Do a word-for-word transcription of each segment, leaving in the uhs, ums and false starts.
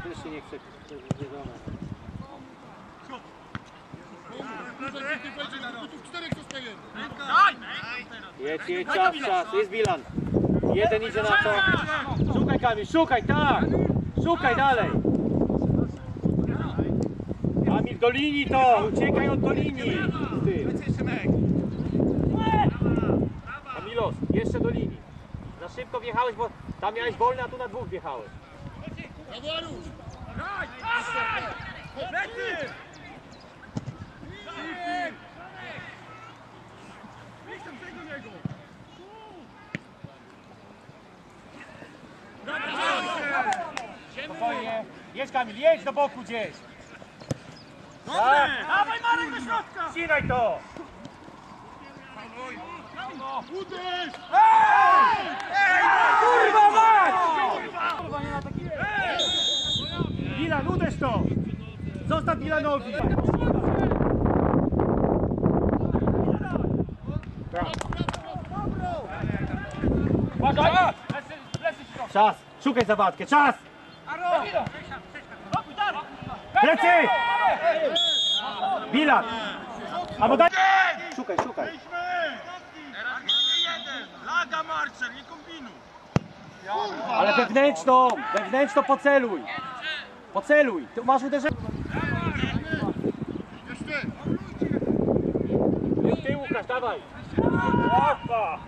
Też się nie chce zjedzone. Jedź, jedź, czas, czas, jest bilans. Jeden idzie na to. Szukaj, Kamil, szukaj, tak! Szukaj dalej! Kamil, do linii to! Uciekaj od do linii! Ty. Kamilos, jeszcze do linii. Za szybko wjechałeś, bo tam miałeś wolne, a tu na dwóch wjechałeś. Spokojnie. Jedź, Kamil, jedź do boku gdzieś. Dobre! Dawaj, Marek, do środka! Ścinaj to! Uderz! Ej! Kurwa mać! Kurwa, nie ma takiej... Milan, uderz to! Zostaw Milanowi! Uważaj! Czas! Szukaj Zawadkę! Czas! Plecy! Milan! Albo daj... Szukaj, szukaj! Teraz mamy jeden! Laga, Marcel, nie kombinuj! Ale wewnętrzną! Wewnętrzną poceluj! Poceluj! Ty masz uderzenie! Ty, Łukasz, dawaj! Łapa!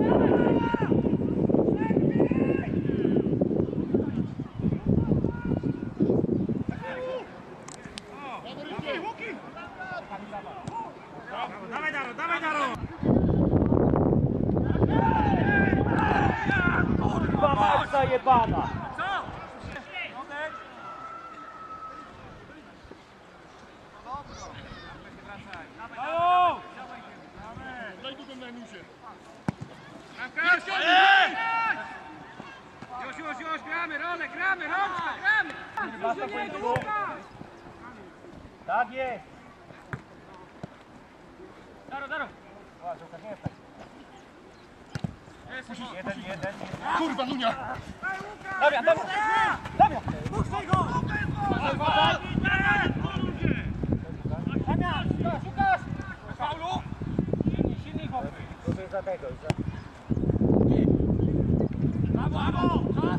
Dawaj, Daro, dawaj, Daro! Kurwa mać zajebana! Co? Halo! Daj tu na minusie. Już, już, już, gramy, rolę, gramy, rączka, gramy! Tak jest! Daro, Daro! Jeden, jeden, jeden. Kurwa, Lunia! Damian, Damian! Damian! Puszczaj go! Damian, szukasz! Paulu? Silni, silni chłopcy. To jest za tego, za... Brawo, brawo!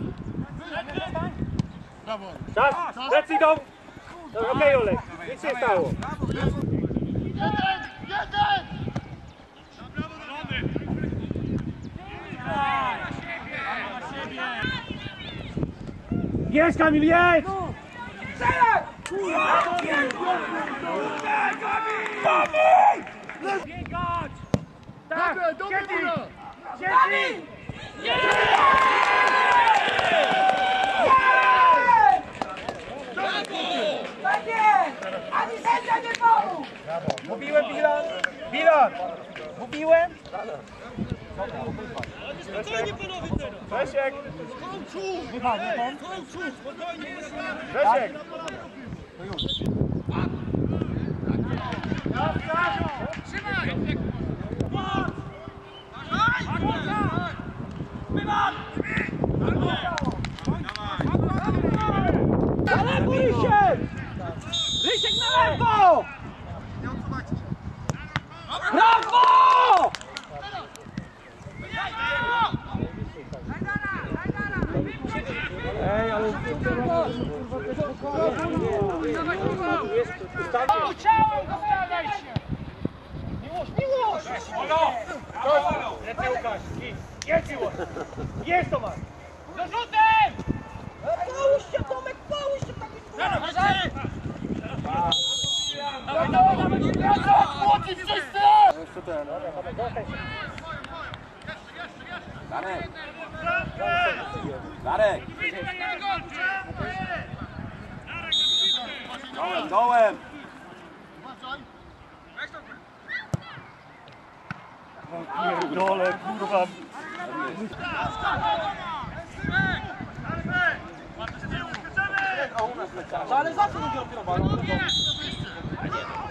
Brawo! Czas! Plecy idą! Okej, okay, Olek, nic się nie stało. Jeden! Jeden! Jedź, Kamil, jedź! Strzelaj! Biegać! Tak! Dobre, dobre, góra! Siedzi! Tak jest! Ani sędzia nie pomógł! Mówiłem, Bilan! Bilan! Mówiłem? Spokojnie, panowie, teraz! Grzesiek! Kołczu! Wychodzi, Kołczu, spokojnie! Grzesiek! Trzymaj! Wywal! Na lewo, Rysiek! Rysiek na lewo! Brawo! Ej, ale... Ciałem go stawiaj się! Miłosz, miłosz! Olo! Lepiej Łukasz! Jest miłość! Jest Tomasz! Do rzutem! Połóż się, Tomek, połóż się! Zaraz, wyżej! Młodzi wszyscy! Jeszcze ten, Darek! Darek! Dołem, dołem! pierdolę, kurwa! Ale za co nie kierował?